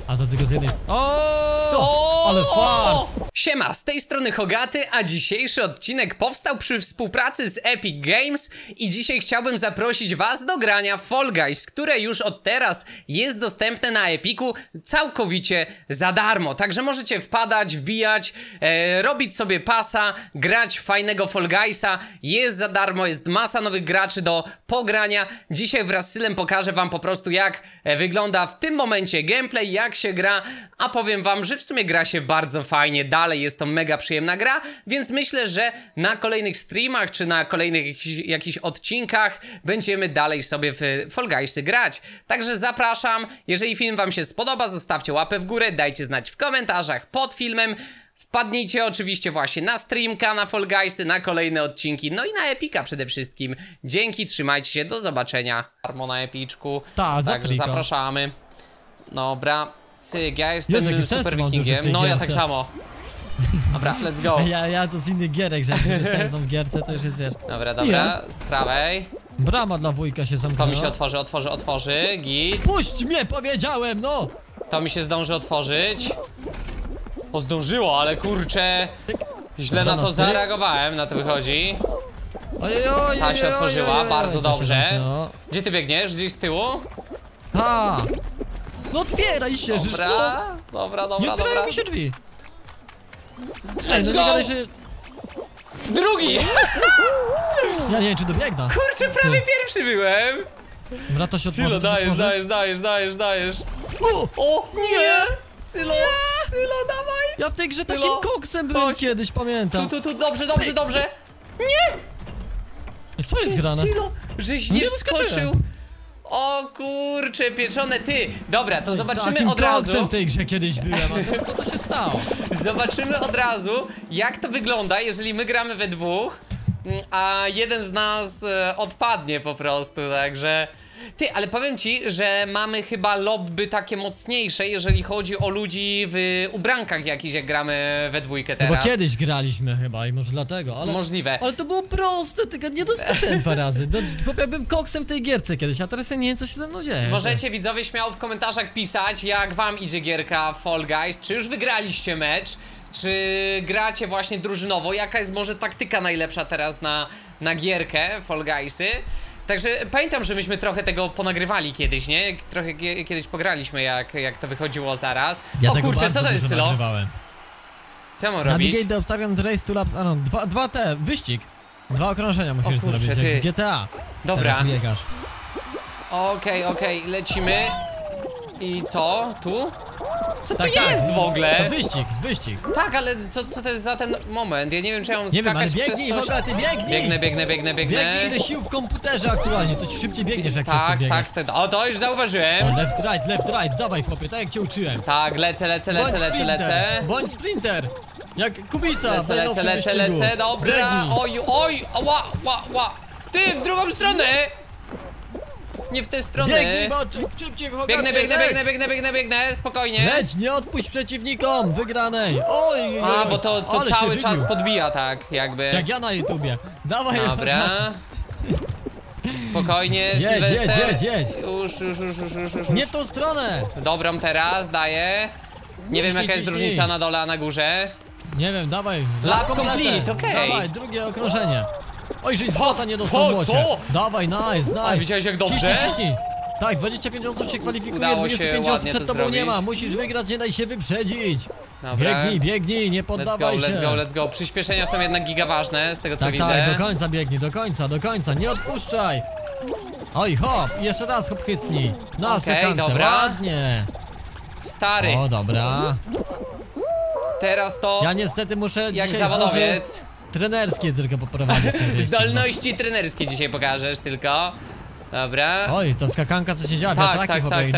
A to tylko z jednej... Ale fart! Siema, z tej strony Hogaty, a dzisiejszy odcinek powstał przy współpracy z Epic Games i dzisiaj chciałbym zaprosić was do grania w Fall Guys, które już od teraz jest dostępne na Epiku całkowicie za darmo. Także możecie wpadać, wbijać, robić sobie pasa, grać w fajnego Fall Guysa. Jest za darmo, jest masa nowych graczy do pogrania. Dzisiaj wraz z Sylem pokażę wam po prostu, jak wygląda w tym momencie gameplay, jak się gra, a powiem wam, że w sumie gra się bardzo fajnie. Dalej jest to mega przyjemna gra, więc myślę, że na kolejnych streamach czy na kolejnych jakichś odcinkach będziemy dalej sobie w Fall Guysy grać. Także zapraszam, jeżeli film wam się spodoba, zostawcie łapę w górę, dajcie znać w komentarzach pod filmem. Wpadnijcie oczywiście właśnie na streamka, na Fall Guysy, na kolejne odcinki, no i na Epika przede wszystkim. Dzięki, trzymajcie się, do zobaczenia. Darmo na Epiczku, także zapraszamy. Dobra, cyk, ja jestem super wikingiem, no ja tak samo. Dobra, let's go. Ja to z innych gierek, że jak sens w gierce, to już jest, wiesz. Dobra, z prawej. Brama dla wujka się zamknęła. To mi się otworzy, git. Puść mnie, powiedziałem, no! To mi się zdąży otworzyć. O, zdążyło, ale kurczę, źle na to zareagowałem, na to wychodzi. Ta się otworzyła, bardzo dobrze. Gdzie ty biegniesz? Gdzieś z tyłu? Ha! No otwieraj się, Dobra. Nie otwierają mi się drzwi. Let's go! Drugi! Ja nie wiem, czy dobiegnę. Kurczę, prawie pierwszy byłem. Dobra, to się otworzy. Sylo, dajesz. O, nie! Sylo, dawaj! Ja w tej grze takim koksem byłem kiedyś, pamiętam. Tu, dobrze. Nie! Co jest grane? Sylo, żeś nie wskoczył. O kurcze, pieczone ty. Dobra, to zobaczymy od razu. Takim w tej grze kiedyś byłem, a teraz co to się stało? Zobaczymy od razu, jak to wygląda, jeżeli my gramy we dwóch, a jeden z nas odpadnie po prostu, także... Ty, ale powiem ci, że mamy chyba lobby takie mocniejsze, jeżeli chodzi o ludzi w ubrankach jakichś, jak gramy we dwójkę teraz. No bo kiedyś graliśmy chyba i może dlatego, ale... Możliwe. Ale to było proste, tylko nie doskoczyłem 2 razy. Byłem koksem tej gierce kiedyś, a teraz ja nie wiem, co się ze mną dzieje. Możecie widzowie śmiało w komentarzach pisać, jak wam idzie gierka Fall Guys, czy już wygraliście mecz, czy gracie właśnie drużynowo, jaka jest może taktyka najlepsza teraz na gierkę Fall Guysy. Także pamiętam, że myśmy trochę tego ponagrywali kiedyś, nie? Trochę kiedyś pograliśmy, jak to wychodziło zaraz. Ja o kurczę, co to jest, Sylo? Co ja mam robić? Navigate the obstawiam race to laps, dwa wyścig. 2 okrążenia musisz zrobić, jak w GTA. Dobra. Teraz biegasz. Okej, lecimy. I co? Tu? Co to jest w ogóle? To wyścig. Tak, ale co to jest za ten moment? Ja nie wiem, czy ja mam skakać przez coś. Hogaty, biegnij! Biegnę. Biegnij, ile sił w komputerze aktualnie, to ci szybciej biegniesz, jak przez to biegasz. O, to już zauważyłem. O, left, right, dawaj chłopie, tak jak cię uczyłem. Tak, lecę. Bądź sprinter! Jak Kubica, lecę, dobra. Oj, ła. Ty, w drugą stronę! Nie w tę stronę. Biegnij, boczek, szybciej w Hogaty. Biegnę, spokojnie. Leć, nie odpuść przeciwnikom wygranej. Oj, bo to cały czas podbija tak, jakby. Jak ja na YouTubie. Dawaj. Dobra. Spokojnie, Sylwester. Jedź. Już. Nie w tą stronę. Dobrą teraz, daję. Nie wiem, jaka jest różnica na dole, a na górze. Nie wiem, dawaj. Lap complete, okej. Dawaj, drugie okrążenie. Oj, żeś złota nie dostał mocie. Dawaj, nice. A widziałeś, jak dobrze? Ciśnij. Tak, 25 osób się kwalifikuje, Udało 25 się osób przed tobą zrobić. nie ma. Musisz wygrać, nie daj się wyprzedzić. Dobra. Biegnij, nie poddawaj się. Let's go. Przyspieszenia są jednak giga ważne, z tego co widzę. Tak, do końca biegnij, do końca, nie odpuszczaj. Oj, hop, jeszcze raz hop hycnij. Na skakance, dobra. ładnie. Stary. O, dobra. Teraz to... Ja niestety muszę jak zawodowiec. Trenerskie tylko poprowadzić. Zdolności trenerskie dzisiaj pokażesz tylko. Dobra. Oj, to skakanka co się dzieje, tak.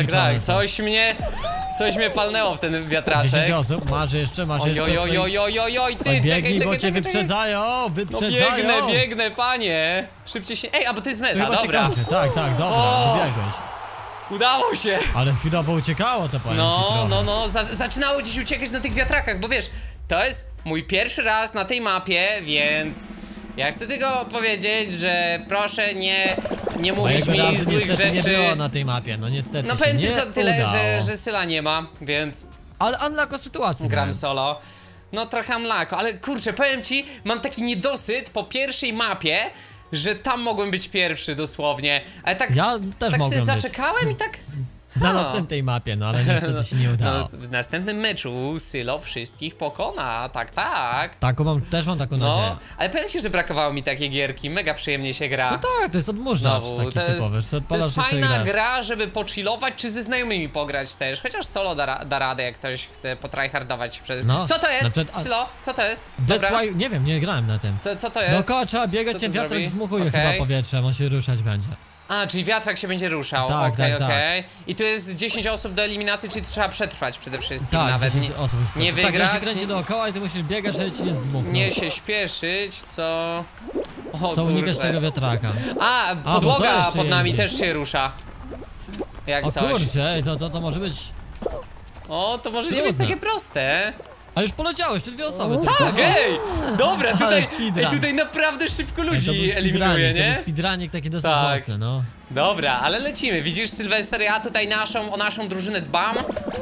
Coś mnie palnęło w ten wiatraczek. 10 osób, masz jeszcze. Oj, ty, biegnij, bo cię wyprzedzają. No biegnę, panie. Szybciej się... Ej, bo to jest meta, dobra. Tak, dobra, dobiegłeś. Udało się. Ale chwilowo uciekało to, powiem ci. Zaczynało gdzieś uciekać na tych wiatrakach, bo wiesz, to jest mój pierwszy raz na tej mapie, więc Ja chcę tylko powiedzieć, że proszę nie mówić Mojego mi razu złych niestety rzeczy. nie było na tej mapie, no niestety No się powiem nie tylko tyle, udało. że Syla nie ma, więc Ale unlocko sytuacji gram miałem. solo. No trochę mlako, ale kurczę, powiem ci, mam taki niedosyt po pierwszej mapie, że tam mogłem być pierwszy dosłownie. Ale tak, Ja też tak sobie mogłem być. zaczekałem i tak... Na następnej mapie, no ale niestety się nie udało. No, w następnym meczu Sylo wszystkich pokona, tak, tak. Też mam taką nadzieję. No, ale powiem ci, że brakowało mi takiej gierki, mega przyjemnie się gra. No tak, to jest odmurzacz taki typowy, co To odpalasz jest i sobie fajna grasz. gra, żeby pochillować, czy ze znajomymi pograć też. Chociaż solo da radę, jak ktoś chce potryhardować przed... No, Co to jest? na przykład- Sylo, co to jest? That's Dobra, why, nie wiem, nie grałem na tym. co to jest? Dookoła trzeba Co biegać, to ten wiatrak zrobi? zmuchuje Okej. chyba powietrzem, on się ruszać będzie. A, czyli wiatrak się będzie ruszał. Tak, Okej, tak, okej. I tu jest 10 osób do eliminacji, czyli to trzeba przetrwać przede wszystkim Tak, nawet. 10 osób już nie tak, on wygrać, się kręci nie- dookoła i ty musisz biegać, żeby ci nie zdmuchnął. Nie się śpieszyć, co... O, Co unikać kurde. tego wiatraka. A, bo to podłoga jeszcze pod nami jeździ. też się rusza. Jak O coś. kurczę, ej, to może być... O, to może nie być Trudne. takie proste. A już poleciałeś, te 2 osoby tylko. Tak, ej! Dobra, tutaj, speedrun. ej, tutaj naprawdę szybko Ej, to ludzi był eliminuje, speedrunning, To nie? był speedrunning taki dosyć Tak. mocny, no. Dobra, ale lecimy. Widzisz, Sylwester, ja tutaj o naszą drużynę dbam.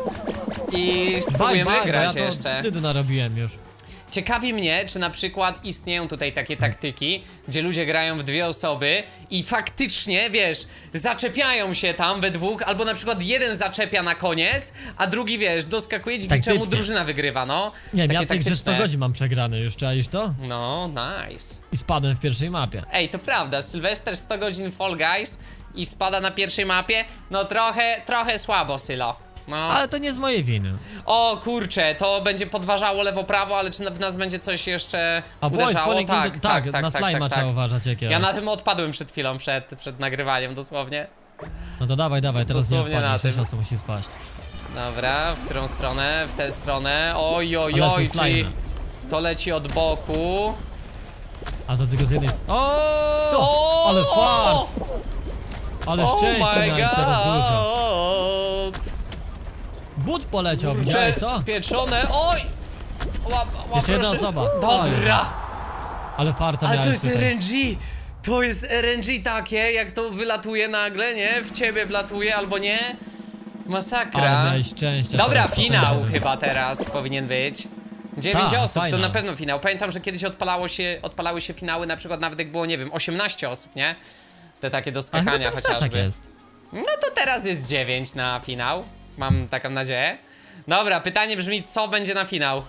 I spróbujemy Bo ja grać to jeszcze. wstydu narobiłem już. Ciekawi mnie, czy na przykład istnieją tutaj takie taktyki, gdzie ludzie grają w 2 osoby i faktycznie, wiesz, zaczepiają się tam we dwóch, albo na przykład jeden zaczepia na koniec, a drugi, wiesz, doskakuje, dzięki czemu Taktycznie. drużyna wygrywa, no. Nie wiem, Takie ja w tej grze 100 taktyczne. godzin mam przegrane już, czaisz to? No, nice. I spadłem w pierwszej mapie. Ej, to prawda, Sylwester 100 godzin Fall Guys i spada na pierwszej mapie, no trochę słabo, Sylo. No. Ale to nie z mojej winy. O kurczę, to będzie podważało lewo-prawo, ale czy w nas będzie coś jeszcze A bądź, uderzało? Falling in the- tak, na slajma trzeba uważać jakiegoś. Ja na tym odpadłem przed chwilą, przed nagrywaniem dosłownie. No to dawaj, teraz Dosłownie nie na odpadniesz, 6 tym. osób musi spaść. Dobra, w którą stronę? W tę stronę. Oj, oj, Ale oj, ze czyli slajmem. to leci od boku. A to tylko z jednej O! O! Ale fart! Ale szczęście miałeś teraz dużo. God! But poleciał, widziałeś to? Pieczone, oj! Jeszcze jedna proszę. osoba. Dobra! Ale farta Ale miałeś to jest tutaj. RNG! To jest RNG takie, jak to wylatuje nagle, nie? W ciebie wlatuje albo nie? Masakra. Ale miałeś szczęście. Dobra, teraz finał potężny. chyba teraz powinien być. 9 Tak, osób, to fajna. na pewno finał. Pamiętam, że kiedyś odpalały się finały, na przykład nawet jak było, nie wiem, 18 osób, nie? Te takie do A chyba skakania teraz też tak chociażby. jest. No to teraz jest 9 na finał. Mam taką nadzieję. Dobra, pytanie brzmi, co będzie na finał?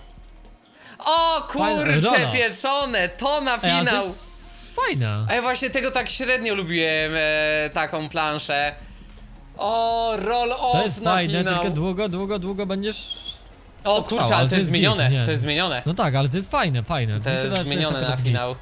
O kurcze, Rolo. pieczone! To na Ej, ale to finał! jest fajne. A ja właśnie tego tak średnio lubiłem, taką planszę. O, roll off To jest na fajne, finał. tylko długo będziesz... O trwało, kurczę, ale to jest git, zmienione, nie. to jest zmienione. No tak, ale to jest fajne. To Myślę, jest że zmienione na akurat git. finał.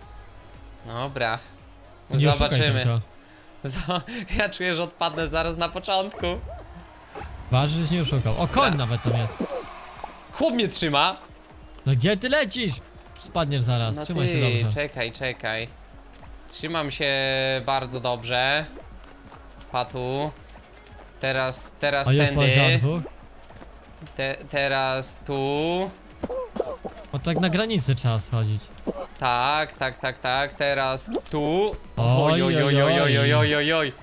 Dobra. Nie oszukaj Zobaczymy. tylko. Ja czuję, że odpadnę zaraz na początku. Ważne, żeś nie oszukał. O, koń nawet tam jest. Chłop mnie trzyma. No gdzie ty lecisz? Spadniesz zaraz, No trzymaj się ty, dobrze. czekaj. Trzymam się bardzo dobrze. Patu. Teraz O, już tędy. poleciała dwóch. Teraz tu. O, tak na granicy trzeba schodzić. Tak. Teraz tu. Oj, oj, oj, oj. Oj.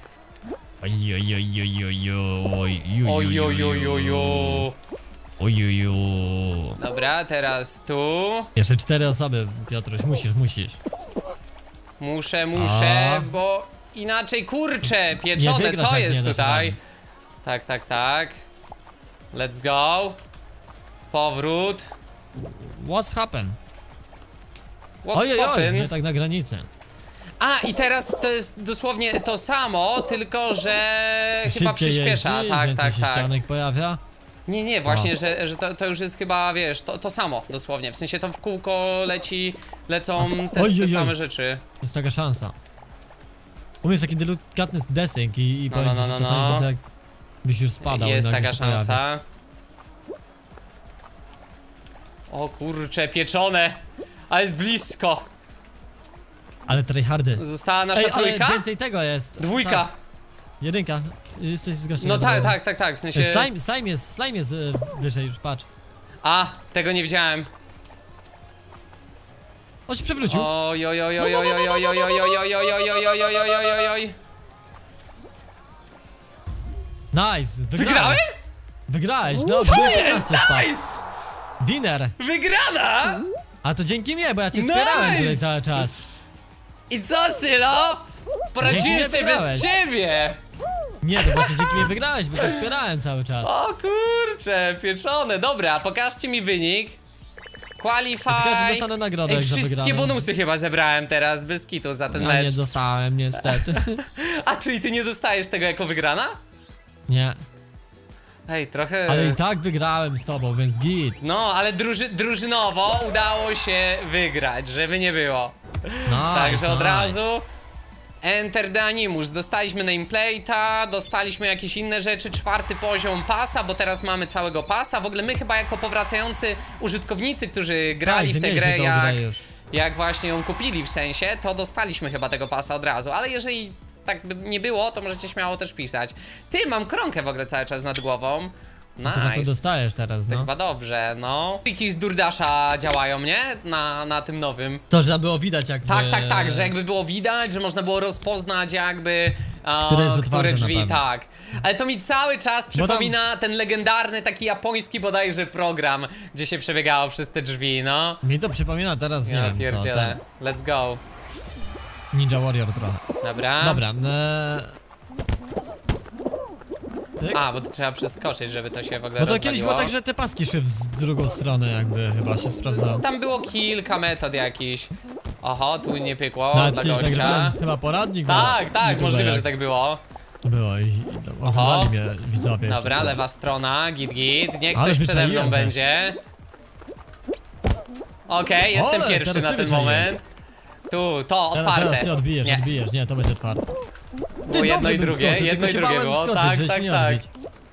Ojojojojo. Dobra, teraz tu. Jeszcze 4 osoby, Piotruś, musisz. Muszę, A. bo inaczej kurczę, pieczone, Nie wygrasz, co jak jest nie dasz tutaj? rady. Tak. Let's go. Powrót. What's happened? What's Ojej, poppin'? nie tak na granicy. A, i teraz to jest dosłownie to samo, tylko że chyba Szybciej przyspiesza. jeździ, Tak. więcej się ścianek pojawia. Nie, właśnie, że to już jest chyba, wiesz, to samo dosłownie. W sensie to w kółko lecą te Ojojoj. same rzeczy. Jest taka szansa. Umiesz taki delikatny desynk i No, powiem no, ci, no, że czasami no. po prostu jak byś już spadał. Jest i nagle taka się pojawisz. szansa. O kurcze, pieczone! A jest blisko! Ale tryhardy. Została nasza Ej, ale trójka? więcej tego jest. Dwójka! Tak, jedynka. Jesteś z gościem. No tak, w sensie... Slime jest wyżej już, patrz. A, tego nie widziałem. On się przewrócił. Oj, oj, oj, oj, oj, oj, oj, oj, oj, oj, oj, oj, oj, oj, oj, oj, oj, oj, oj. Nice, Wygrałem? Wygrałeś, no. Co jest? Nice! Winner. Wygrana! A to dzięki mnie, bo ja cię wspierałem tutaj Nice! cały czas. I co, Sylo? Poradziłem Dzięki sobie mnie bez wygrałeś. ciebie! Nie, to właśnie dzięki mnie wygrałeś, bo cię wspierałem cały czas. O kurcze, pieczone. Dobra, pokażcie mi wynik. Qualify. Ciekawe, czy dostanę nagrodę, Ej, jak za wszystkie wygraną. bonusy chyba zebrałem teraz bez kitu za ten Ja mecz. nie dostałem, niestety. A czyli ty nie dostajesz tego jako wygrana? Nie, Ej, trochę... ale i tak wygrałem z tobą, więc git. No, ale drużynowo udało się wygrać, żeby nie było. Nice, Także od nice. razu Enter the Animus. Dostaliśmy nameplate'a, dostaliśmy jakieś inne rzeczy, 4. poziom pasa, bo teraz mamy całego pasa. W ogóle my chyba jako powracający użytkownicy, którzy grali Tak, w tę mieliśmy grę, tą grę już. jak właśnie ją kupili w sensie, to dostaliśmy chyba tego pasa od razu, ale jeżeli tak by nie było, to możecie śmiało też pisać. Ty, mam kronkę w ogóle cały czas nad głową. To taką Nice. dostajesz teraz, To no. chyba dobrze, no. Pliki z Durdasza działają, nie? Na tym nowym. To, że było widać jakby... Tak, że jakby było widać, że można było rozpoznać jakby Które jest otwarte które na drzwi, pewno. tak. Ale to mi cały czas tam- przypomina ten legendarny taki japoński bodajże program, gdzie się przebiegało przez te drzwi, no. Mi to przypomina teraz, nie Ja wiem co, pierdzielę. Let's go. ten Ninja Warrior trochę. Dobra. Dobra, pyk. A, bo to trzeba przeskoczyć, żeby to się w ogóle Bo to rozwaliło. kiedyś było tak, że te paski szły z drugą stronę jakby chyba się sprawdzało. Tam było kilka metod jakichś. Oho, tu nie pykło Nawet dla kiedyś gościa. nagrałem chyba poradnik. Tak, tak, możliwe, że tak tak było. było i oglądali mnie widzowie. Dobra, jeszcze. lewa strona, git. Niech Ale ktoś przede mną wyczaiłem będzie. Okej, jestem Ole, pierwszy teraz na ty ten wyczaiłeś. moment. Tu, to, Teraz otwarte. się odbijesz, Nie. nie, to będzie otwarte. Było jedno dobrze i bym drugie, skoczył, jedno tylko i się drugie bałem było, skoczyć, tak, żeby tak, się nie tak. odbić.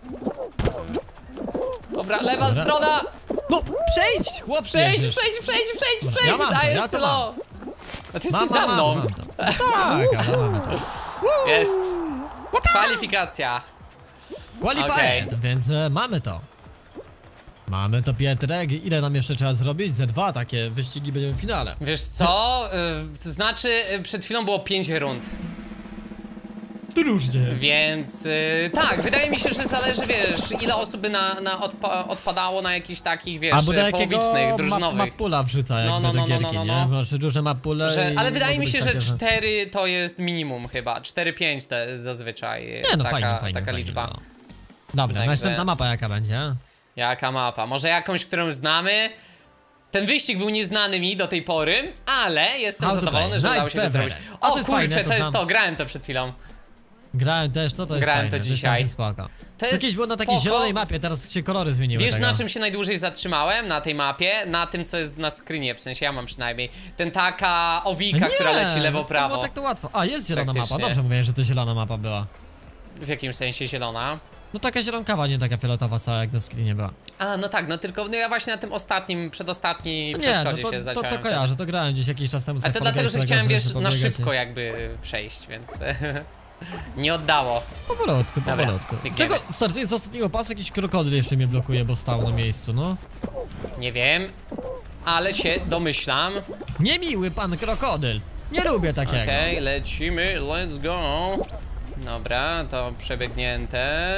Dobra, lewa Dobra. strona. No, przejdź, chłop, Przejdź, jedziesz. przejdź, Ja mam to, dajesz ja to Sylo. A ty jesteś za mną. Mam to. Tak, ale mamy to. Jest. Kwalifikacja. Qualified, Okej. więc mamy to. Mamy to, Pietrek. Ile nam jeszcze trzeba zrobić? Ze 2 takie wyścigi będziemy w finale. Wiesz co? To znaczy, przed chwilą było 5 rund. To różnie. Więc tak, wydaje mi się, że zależy, wiesz, ile osób by odpadało na jakichś takich, wiesz, Albo do jakiego połowicznych, drużynowych. mapula wrzuca jakby No, do gierki, nie? Znaczy duże mapule Ale i wydaje mi mogą się, być że takie, 4 to jest minimum chyba. 4-5 to jest zazwyczaj Nie, no taka, fajnie, taka fajnie, liczba. no. Dobra, Także- następna mapa jaka będzie? Jaka mapa? Może jakąś, którą znamy? Ten wyścig był nieznany mi do tej pory, ale jestem How to zadowolony, play. że udało Night się to zrobić. Fever. A to O jest kurczę, fajne, to to jest znam. to, grałem to przed chwilą. Grałem też, co to jest Grałem to fajne, dzisiaj. jest całkiem spoko. To To jest kiedyś było na takiej spoko. zielonej mapie, teraz się kolory zmieniły. Wiesz, tego. na czym się najdłużej zatrzymałem na tej mapie? Na tym, co jest na screenie, w sensie ja mam przynajmniej. Ten taka owika, która leci To lewo-prawo. było tak to łatwo. A, jest zielona mapa, Praktycznie. dobrze mówię, że to zielona mapa była. W jakim sensie zielona? No taka zielonkawa, nie taka fioletowa cała jak na screenie była. A, no tak, no tylko no ja właśnie na tym ostatnim, przedostatniej Nie, przeszkodzie no się to zaciąłem. kojarzę, to grałem gdzieś jakiś czas temu. A sobie to dlatego, polegałeś że tego, chciałem, wiesz, sobie na pobiegać szybko i- jakby przejść, więc nie oddało. Powolutku, Dobra, powolutku. biegniemy. Czego startuję z ostatniego pasa? Jakiś krokodyl jeszcze mnie blokuje, bo stał na miejscu, no. Nie wiem, ale się domyślam. Niemiły pan krokodyl. Nie lubię takiego. Okej, lecimy, let's go. Dobra, to przebiegnięte.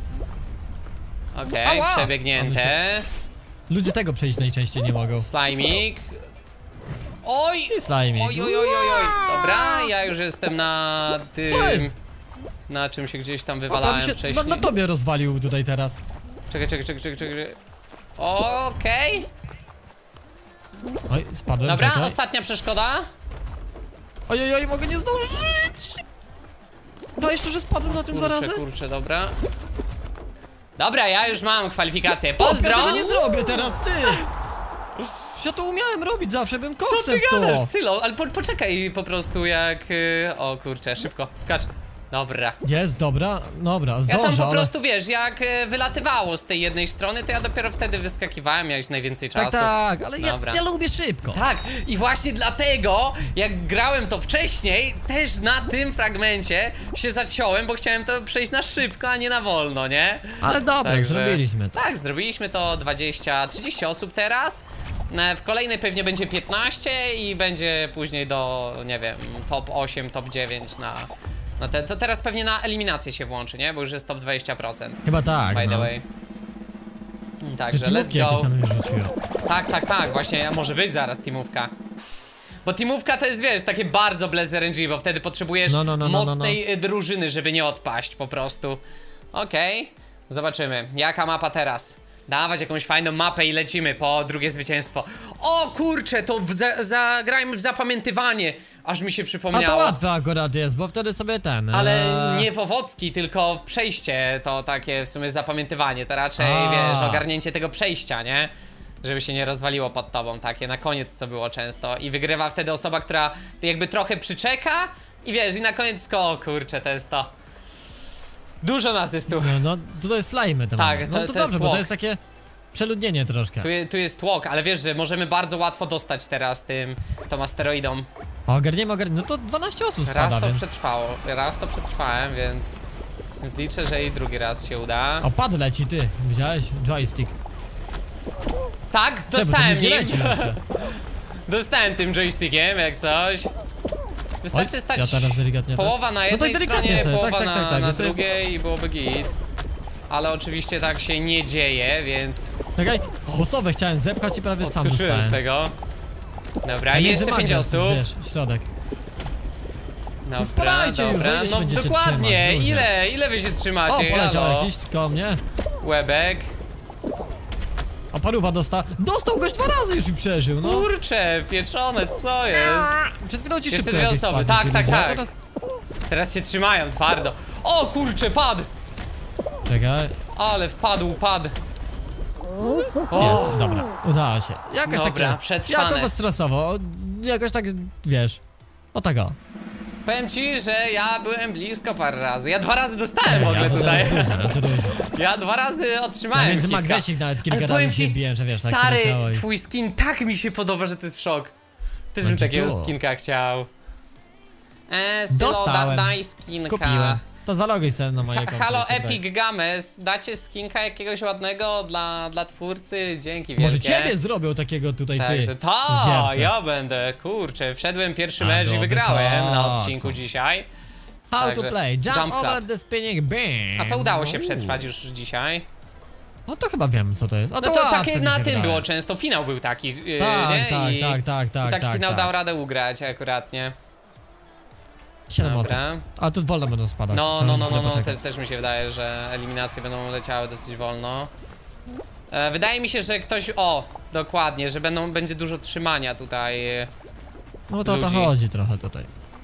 Okej, Ała! przebiegnięte. Ludzie tego przejść najczęściej nie mogą. Slimik. Oj! I slajmik. Oj. Dobra, ja już jestem na tym. Oj! Na czym się gdzieś tam A wywalałem pan się wcześniej. na tobie rozwalił tutaj teraz. Czekaj. Okej. Oj, spadłem. Dobra, czekaj. ostatnia przeszkoda. Oj, mogę nie zdążyć. No jeszcze, że spadłem na tym 2 razy. Kurczę, dobra. Dobra, ja już mam kwalifikację. Ja Pozdro! tego nie zrobię teraz, ty! Ja to umiałem robić zawsze, bym Co koksem ty w to. gadasz, Sylo? Ale poczekaj po prostu jak... O kurczę, szybko, skacz. Dobra. Jest, dobra, Ja zdążę, tam po ale... prostu, wiesz, jak wylatywało z tej jednej strony, to ja dopiero wtedy wyskakiwałem, miałeś najwięcej czasu. Tak, ale Dobra. ja lubię szybko. Tak, i właśnie dlatego, jak grałem to wcześniej, też na tym fragmencie się zaciąłem, bo chciałem to przejść na szybko, a nie na wolno, nie? Ale dobra, Także- zrobiliśmy to. Tak, zrobiliśmy to 20-30 osób teraz. W kolejnej pewnie będzie 15 i będzie później do, nie wiem, top 8, top 9 na te. To teraz pewnie na eliminację się włączy, nie? Bo już jest top 20%. Chyba tak, By the no. way. Także let's jakieś go. tam mnie rzuciło. Tak, właśnie może być zaraz teamówka. Bo teamówka to jest, wiesz, takie bardzo Blaze RNG, bo wtedy potrzebujesz mocnej drużyny, żeby nie odpaść po prostu. Okej. Zobaczymy, jaka mapa teraz. Dawać jakąś fajną mapę i lecimy po drugie zwycięstwo. O kurczę, to zagrajmy w zapamiętywanie. Aż mi się A przypomniało. to łatwe akurat jest, bo wtedy sobie ten... Ale nie w Owocki, tylko w przejście to takie w sumie zapamiętywanie. To raczej, wiesz, ogarnięcie tego przejścia, nie? Żeby się nie rozwaliło pod tobą, takie na koniec co było często. I wygrywa wtedy osoba, która jakby trochę przyczeka i wiesz, i na koniec o kurczę, to jest to. Dużo nas jest tu. No, to jest slajmy tam. Tak, no to to dobrze, jest bo tłok. to jest takie przeludnienie troszkę. Tu jest tłok, ale wiesz, że możemy bardzo łatwo dostać teraz tą asteroidą. Ogarniemy, no to 12 osób spada, Raz to więc... przetrwało, raz to przetrwałem, więc liczę, że i drugi raz się uda. O, pad leci, ty. Widziałeś? Joystick. Tak, Bo dostałem to nie nim. leci jeszcze. Dostałem tym joystickiem, jak coś. Wystarczy Oj, stać ja teraz delikatnie połowa na No to jednej delikatnie stronie, sobie, połowa tak, na ja sobie- drugiej i byłoby git. Ale oczywiście tak się nie dzieje, więc Czekaj, bosowe chciałem zepchać i prawie sam odskoczyłem dostałem. z tego. Dobra, A jeszcze między 5 magnes, osób. Wiesz, w środek. Dobra, spadajcie już, dobra, ile się no będziecie dokładnie, trzymać, ludzie. ile wy się O, trzymacie? poleciał Halo? jakiś koło mnie. Łebek. A paruwa dostał. Dostał gość 2 razy już i przeżył, no. Kurczę, pieczone, co jest? Przed chwilą ci Jeszcze szybko dwie jakieś osoby, spadły, tak, czyli tak, było, tak. Teraz... Teraz się trzymają twardo. O kurczę, padł! Czekaj, Ale wpadł. jest, dobra, udało się. Jakoś Dobra, takie... przetrwane. Ja to bezstresowo, jakoś tak, wiesz. O tego. Powiem ci, że ja byłem blisko parę razy. Ja 2 razy dostałem w ogóle ja to tutaj. teraz różne, ja to różne. Ja 2 razy otrzymałem Ja między kilka. magnesik nawet kilka Ale powiem razy ci, się biłem, że wiesz, tak stary, się leciało i... twój skin tak mi się podoba, że to jest szok. Też bym Będzie takiego było. skinka chciał. Sylo, Dostałem. daj skinka. Kupiłem. To zaloguj sobie na moje konto. Halo sobie. Epic Games, dacie skinka jakiegoś ładnego dla twórcy? Dzięki Może wielkie. ciebie zrobią takiego tutaj Także ty. ta, gierce. ja będę, kurczę, wszedłem pierwszy A, mecz i dobry wygrałem na koc. odcinku dzisiaj. How Także to play? Jump jump over clap. the spinning beam. A to udało się przetrwać już dzisiaj. No to chyba wiem co to jest. A No to łatwe takie mi na się tym wydaje. było często, finał był taki, nie? Tak, Taki finał tak. dał radę ugrać akuratnie. 7 osób. Dobra. A tu wolno będą spadać. No, To też mi się wydaje, że eliminacje będą leciały dosyć wolno. Wydaje mi się, że ktoś, dokładnie, że będzie dużo trzymania tutaj. No to o to ludzi. chodzi trochę tutaj.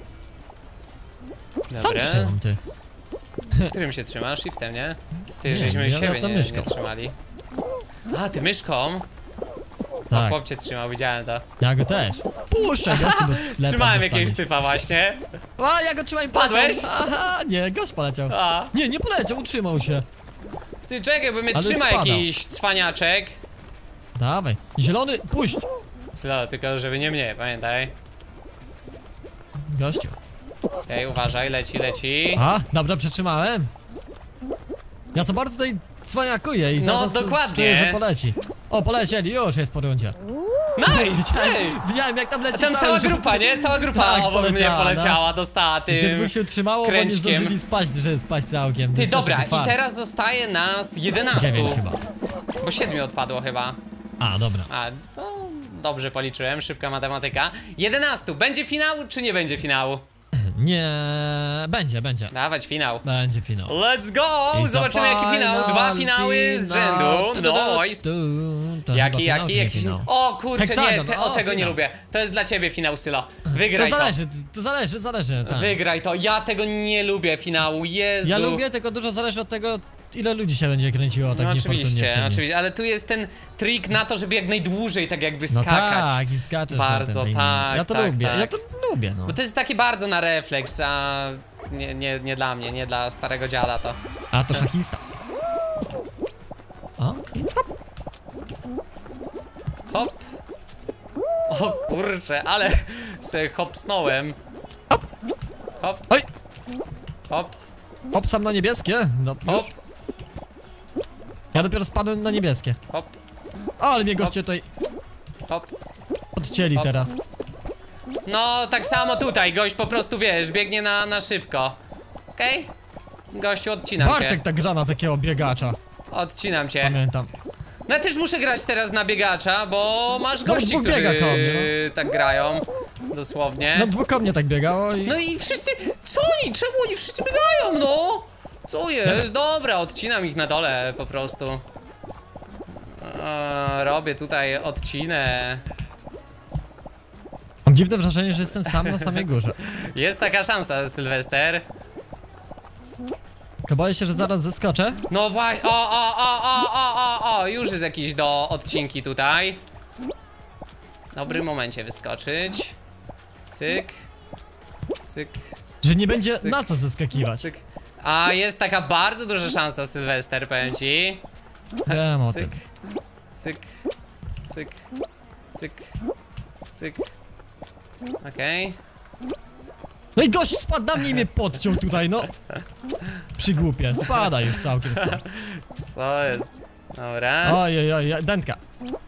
Sam Dobra. trzymam ty. Którym się trzymasz? Shiftem, nie? Ty, Nie, żeśmy ja siebie to nie myszką. trzymali. A, ty myszką? Tak, Chłop cię trzymał, widziałem to. ja go też. Puszczaj gościu, bo lepiej Trzymałem dostaniesz. jakiegoś typa właśnie. A, ja go trzymałem. Spadłeś? Aha, nie, gość poleciał. A, Nie poleciał, utrzymał się. ty czekaj, bo mnie Ale trzyma spadał. jakiś cwaniaczek. Dawaj. Zielony, puść. Slow, tylko żeby nie mnie, pamiętaj. Gościu. Okej, uważaj, leci. A, dobra, przetrzymałem. Ja co bardzo tutaj cwaniakuję i zaraz dokładnie. czuję, że poleci. O, polecieli, już jest po rundzie. Nice! Ej. Widziałem jak tam leci A tam cały cała życie. grupa, nie? Cała grupa Tak, obok mnie poleciała, poleciała, dostała Z tym dwóch się utrzymało, bo nie kręćkiem. zdążyli spaść, że spaść całkiem. Ty, Więc dobra, też taki i fart. teraz zostaje nas 11. 9 chyba. Bo 7 odpadło chyba. A, dobra. A, no, dobrze policzyłem, szybka matematyka. 11. Będzie finał, czy nie będzie finału? Nie, będzie. Dawać finał. Będzie finał. Let's go! I Zobaczymy jaki finał. 2 finały z rzędu. Nice. Jaki? O kurczę, Heksagon, nie, o, tego nie finał. lubię. To jest dla ciebie finał, Sylo. Wygraj To zależy, tak. Wygraj to. Ja tego nie lubię finału. Jezu. Ja lubię, tylko dużo zależy od tego, ile ludzi się będzie kręciło tak No niefortunnie oczywiście, przy nim. oczywiście, ale tu jest ten trik na to, żeby jak najdłużej tak jakby No skakać. tak, i skaczesz Bardzo, na tym, tak, Ja to tak, lubię, tak. ja to lubię, no. Bo to jest takie bardzo na refleks, a nie dla mnie, nie dla starego dziada to. A to szachista. O, Hop. O kurczę, ale sobie hopsnąłem. Hop, oj, hop, hop sam na niebieskie. No, już. hop, Ja dopiero spadłem na niebieskie. hop. O, ale mnie goście tutaj... Hop. Odcięli Hop. teraz. No, tak samo tutaj, gość po prostu, wiesz, biegnie na szybko. Okej? Gościu, odcinam Bartek cię. tak gra na takiego biegacza. Odcinam cię. Pamiętam. No ja też muszę grać teraz na biegacza, bo masz gości, dwóch którzy biega koło mnie, tak grają. Dosłownie. No dwóch mnie tak biegało i... No i wszyscy, co oni? Czemu oni wszyscy biegają, no? Co jest? Dobra, odcinam ich na dole po prostu. Robię tutaj odcinę. Mam dziwne wrażenie, że jestem sam na samej górze. Jest taka szansa, Sylwester. Tylko boję się, że zaraz zeskoczę. No właśnie, o, już jest jakiś do odcinki tutaj. W dobrym momencie wyskoczyć. Cyk. Cyk, Że nie będzie Cyk. na co zeskakiwać. cyk. A jest taka bardzo duża szansa, Sylwester, powiem ci. Wiem o Cyk, tym. cyk, cyk, cyk, cyk. Okej. No i gość spadł na mnie i mnie podciął tutaj, no. Przygłupie, spada już całkiem stąd. Co jest? Dobra, Oj, dętka.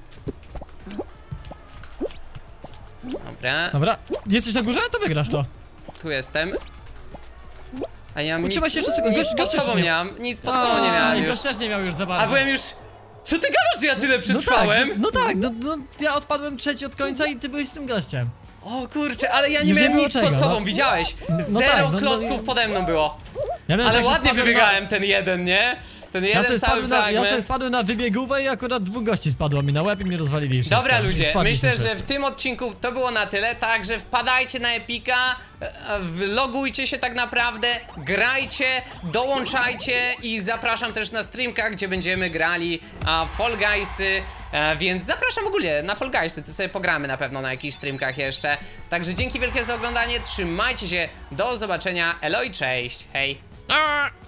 dobra. Dobra, jesteś na górze? To wygrasz to. Tu jestem. A nie mam nic, Utrzymaj się jeszcze sekundę. nic Gość- pod gość sobą już nie mam, nic pod sobą nie miałem Aj, już. gość też nie miał już za bardzo. A byłem już... Co ty gadasz, że ja tyle No przetrwałem? tak, no tak, no ja odpadłem trzeci od końca i ty byłeś z tym gościem. O kurczę, ale ja nie Już nie miałem było nic czego, pod sobą, no. widziałeś? No Zero tak, no klocków pode mną było. Ja miałem Ale tak, że ładnie spadłem wybiegałem ten jeden, nie? Ten Ja jeden sobie, cały spadłem ja sobie fragment. spadłem na wybiegłogówę i akurat dwóch gości spadło mi na łeb i mnie rozwalili wszystko. Dobra ludzie, Spadliśmy myślę, że wszyscy. w tym odcinku to było na tyle, także wpadajcie na Epika, logujcie się tak naprawdę, grajcie, dołączajcie i zapraszam też na streamka, gdzie będziemy grali Fall Guysy, więc zapraszam ogólnie na Fall Guysy, to sobie pogramy na pewno na jakichś streamkach jeszcze. Także dzięki wielkie za oglądanie, trzymajcie się, do zobaczenia, elo i cześć, hej!